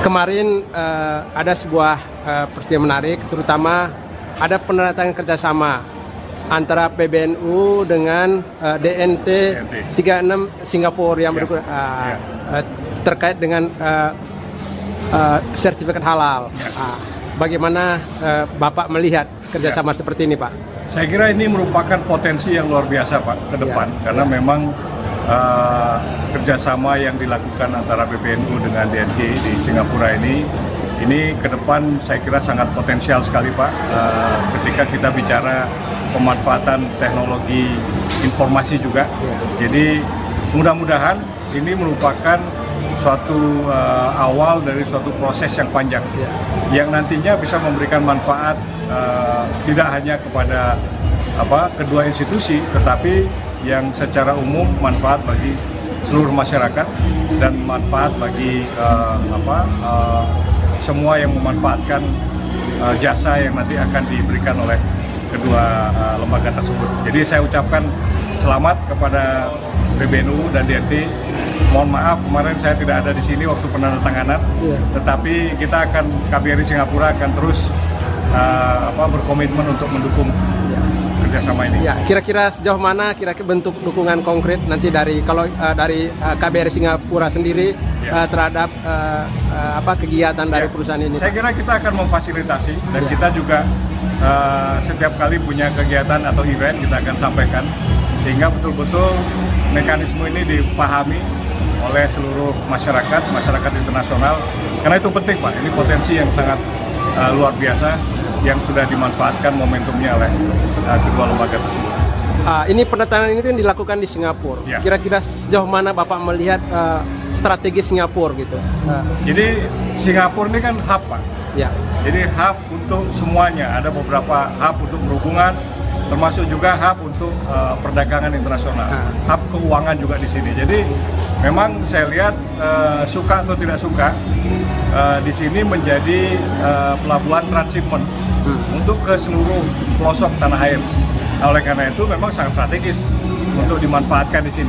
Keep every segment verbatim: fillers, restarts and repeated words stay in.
Kemarin uh, ada sebuah uh, peristiwa menarik, terutama ada penandatanganan kerjasama antara P B N U dengan uh, D N T tiga puluh enam Singapura yang ya. Berku, uh, ya. uh, terkait dengan uh, uh, sertifikat halal. Ya. Uh, bagaimana uh, Bapak melihat kerjasama ya. seperti ini, Pak? Saya kira ini merupakan potensi yang luar biasa, Pak, ke depan, ya. karena ya. memang uh, kerjasama yang dilakukan antara P B N U dengan D N T di Singapura ini, ini ke depan saya kira sangat potensial sekali, Pak, uh, ketika kita bicara pemanfaatan teknologi informasi juga. Ya. Jadi mudah-mudahan ini merupakan suatu uh, awal dari suatu proses yang panjang, ya. yang nantinya bisa memberikan manfaat uh, tidak hanya kepada apa kedua institusi, tetapi yang secara umum manfaat bagi seluruh masyarakat dan manfaat bagi uh, apa uh, semua yang memanfaatkan uh, jasa yang nanti akan diberikan oleh kedua uh, lembaga tersebut. Jadi saya ucapkan selamat kepada P B N U dan D N T. Mohon maaf kemarin saya tidak ada di sini waktu penandatanganan, ya. tetapi kita akan K B R I Singapura akan terus uh, apa berkomitmen untuk mendukung ya. kerjasama ini. Ya, kira-kira sejauh mana kira-kira bentuk dukungan konkret nanti dari kalau uh, dari uh, K B R I Singapura sendiri ya. uh, terhadap uh, uh, apa kegiatan dari ya. perusahaan ini? Saya kira kita akan memfasilitasi dan ya. kita juga uh, setiap kali punya kegiatan atau event kita akan sampaikan sehingga betul-betul mekanisme ini dipahami oleh seluruh masyarakat, masyarakat internasional, karena itu penting, Pak. Ini potensi yang sangat uh, luar biasa yang sudah dimanfaatkan momentumnya oleh uh, kedua lembaga tersebut. Uh, ini pendatangan ini kan dilakukan di Singapura. Ya. Kira-kira sejauh mana Bapak melihat uh, strategi Singapura gitu? Uh. Jadi Singapura ini kan hub, Pak. Ya. Jadi hub untuk semuanya. Ada beberapa hub untuk perhubungan, termasuk juga hub untuk uh, perdagangan internasional, uh. hub keuangan juga di sini. Jadi memang saya lihat uh, suka atau tidak suka uh, di sini menjadi uh, pelabuhan transshipment hmm. untuk ke seluruh pelosok tanah air. Nah, oleh karena itu memang sangat strategis untuk dimanfaatkan di sini.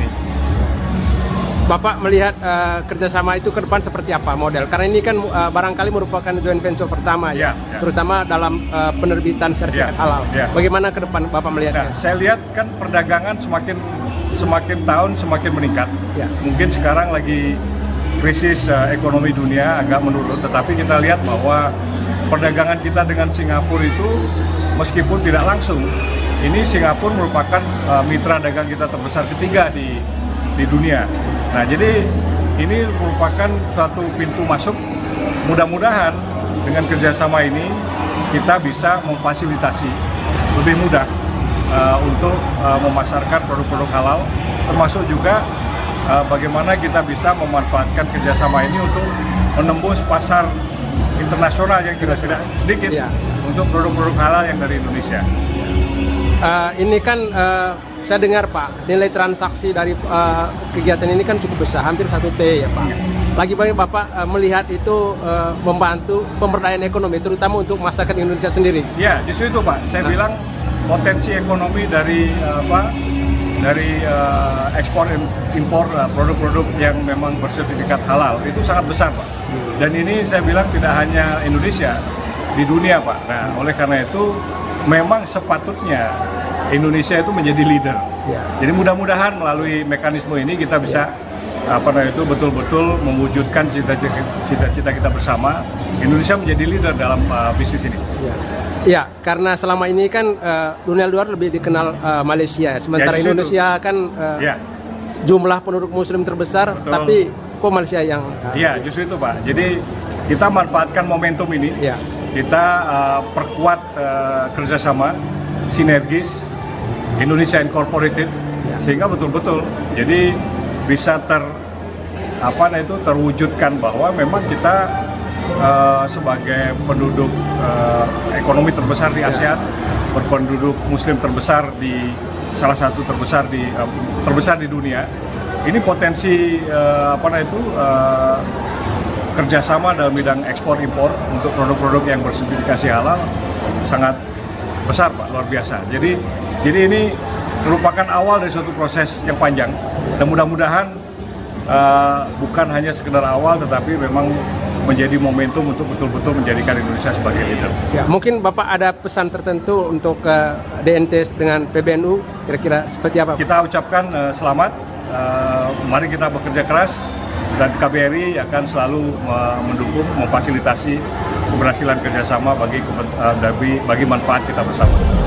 Bapak melihat uh, kerjasama itu ke depan seperti apa model? Karena ini kan uh, barangkali merupakan joint venture pertama ya, ya, ya. terutama dalam uh, penerbitan sertifikat ya, halal. Ya. Bagaimana ke depan Bapak melihatnya? Nah, saya lihat kan perdagangan semakin semakin tahun semakin meningkat. Ya. Mungkin sekarang lagi krisis uh, ekonomi dunia agak menurun, tetapi kita lihat bahwa perdagangan kita dengan Singapura itu meskipun tidak langsung, ini Singapura merupakan uh, mitra dagang kita terbesar ketiga di di dunia. Nah, jadi ini merupakan suatu pintu masuk. Mudah-mudahan dengan kerjasama ini kita bisa memfasilitasi lebih mudah uh, untuk uh, memasarkan produk-produk halal, termasuk juga uh, bagaimana kita bisa memanfaatkan kerjasama ini untuk menembus pasar internasional yang tidak sedikit ya. untuk produk-produk halal yang dari Indonesia. Uh, ini kan uh, saya dengar, Pak, nilai transaksi dari uh, kegiatan ini kan cukup besar, hampir satu T ya, Pak. Lagi-lagi Bapak uh, melihat itu uh, membantu pemberdayaan ekonomi, terutama untuk masyarakat Indonesia sendiri. Ya, justru itu, Pak. Saya nah. bilang potensi ekonomi dari uh, apa? Dari uh, ekspor impor uh, produk-produk yang memang bersertifikat halal itu sangat besar, Pak. Hmm. Dan ini saya bilang tidak hanya Indonesia, di dunia, Pak. Nah, oleh karena itu memang sepatutnya Indonesia itu menjadi leader. Ya. Jadi mudah-mudahan melalui mekanisme ini kita bisa ya. apa namanya itu betul-betul mewujudkan cita-cita kita bersama. Indonesia menjadi leader dalam uh, bisnis ini. Ya. ya, karena selama ini kan uh, dunia luar lebih dikenal uh, Malaysia, sementara ya, Indonesia itu. kan uh, ya. jumlah penduduk Muslim terbesar, betul. tapi kok Malaysia yang? Iya, uh, justru itu, Pak. Jadi kita manfaatkan momentum ini. Ya. Kita uh, perkuat uh, kerjasama sinergis Indonesia Incorporated ya. sehingga betul-betul jadi bisa ter apa nah itu terwujudkan bahwa memang kita uh, sebagai penduduk uh, ekonomi terbesar di ASEAN, ya. berpenduduk Muslim terbesar di salah satu terbesar di uh, terbesar di dunia. Ini potensi uh, apa nah itu uh, kerjasama dalam bidang ekspor impor untuk produk-produk yang bersertifikasi halal sangat besar, Pak, luar biasa. Jadi jadi ini merupakan awal dari suatu proses yang panjang dan mudah-mudahan uh, bukan hanya sekedar awal, tetapi memang menjadi momentum untuk betul-betul menjadikan Indonesia sebagai leader. Ya, mungkin Bapak ada pesan tertentu untuk uh, D N T dengan P B N U, kira-kira seperti apa? Kita ucapkan uh, selamat, uh, mari kita bekerja keras, dan K B R I akan selalu uh, mendukung, memfasilitasi keberhasilan kerjasama bagi, uh, bagi manfaat kita bersama.